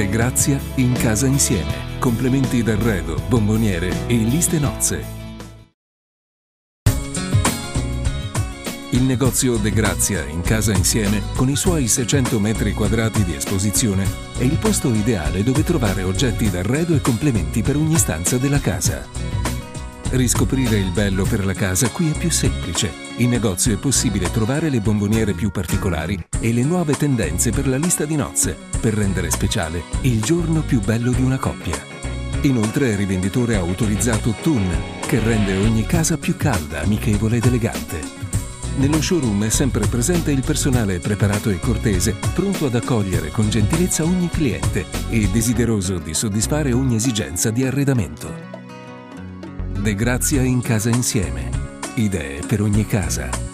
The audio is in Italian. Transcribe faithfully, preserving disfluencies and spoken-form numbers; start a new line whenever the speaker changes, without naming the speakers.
De Grazia in casa insieme. Complementi d'arredo, bomboniere e liste nozze. Il negozio De Grazia in casa insieme, con i suoi seicento metri quadrati di esposizione, è il posto ideale dove trovare oggetti d'arredo e complementi per ogni stanza della casa. Riscoprire il bello per la casa qui è più semplice. In negozio è possibile trovare le bomboniere più particolari e le nuove tendenze per la lista di nozze, per rendere speciale il giorno più bello di una coppia. Inoltre è rivenditore autorizzato Thun, che rende ogni casa più calda, amichevole ed elegante. Nello showroom è sempre presente il personale preparato e cortese, pronto ad accogliere con gentilezza ogni cliente e desideroso di soddisfare ogni esigenza di arredamento. De Grazia in casa insieme. Idee per ogni casa.